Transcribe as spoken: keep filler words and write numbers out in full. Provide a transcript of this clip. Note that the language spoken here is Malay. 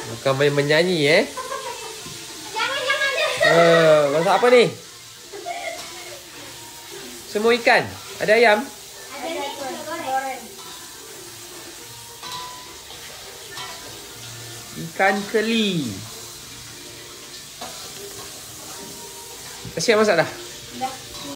Bukan main menyanyi eh. Jangan-jangan dia. Uh, masak apa ni? Semua ikan. Ada ayam? Ada ni goreng. Ikan keli. Dah siap masak dah? Dah.